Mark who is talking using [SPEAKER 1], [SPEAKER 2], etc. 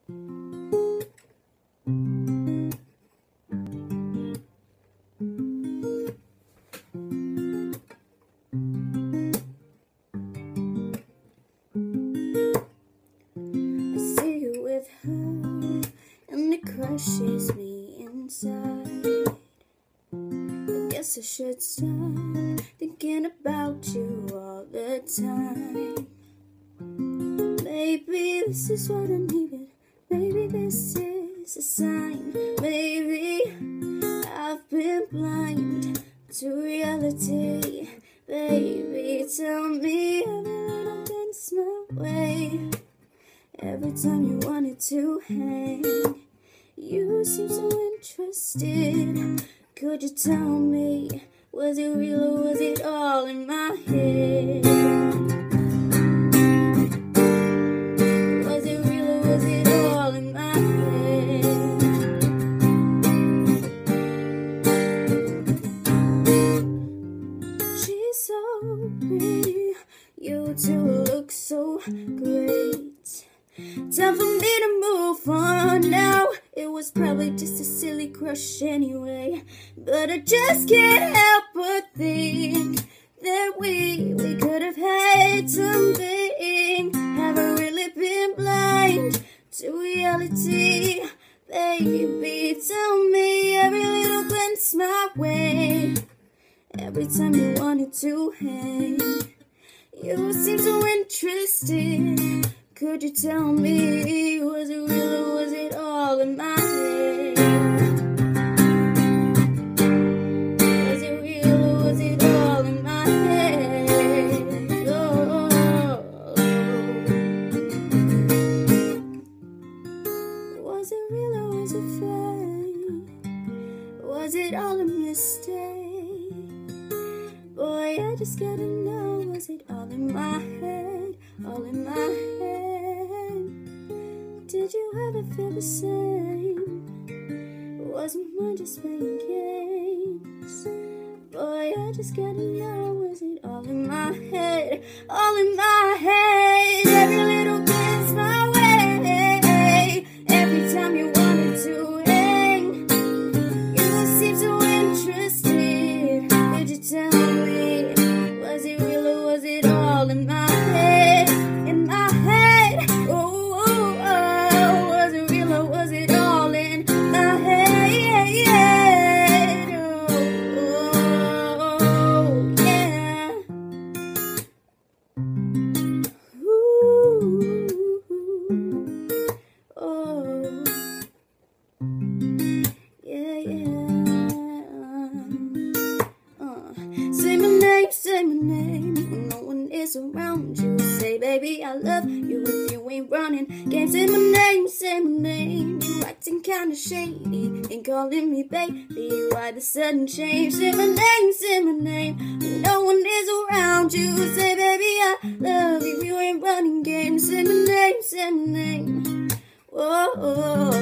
[SPEAKER 1] And it crushes me inside. I guess I should stop thinking about you all the time. Maybe this is what I needed. Maybe this is a sign. Maybe I've been blind to reality. Baby, tell me every little thing's my way. Every time you wanted to hang, you seem so interested. Could you tell me, was it real or was it all in my head? Was it real or was it all in my head? She's so pretty, you two look so great. Time for me to move on now. It was probably just a silly crush anyway, but I just can't help but think that we could have had something. Have I really been blind to reality? Baby, tell me every little glance my way. Every time you wanted to hang, you seem so interested. Could you tell me, was it real or was it all in my head? Was it real or was it all in my head? Oh. Was it real or was it fake? Was it all a mistake? Boy, I just gotta know, was it all in my head? All in my head? Did you ever feel the same? Wasn't mine just playing games? Boy, I just gotta know, was it all in my head? All in my head. Every little glance my way. Every time you wanted to hang, you seem so interested. Could you tell me, was it real or was it all in my head? In my head. Oh, oh, oh. Was it real or was it all in my head? Oh, oh, yeah. Ooh, oh, yeah, yeah. Say my name, say my name. When no one is around you, say, baby, I love you if you ain't running. Can't say my name, say my name. You acting kinda shady, ain't calling me baby. Why the sudden change? Say my name, say my name. When no one is around you, say, baby, I love you if you ain't running games. Say my name, say my name. Whoa.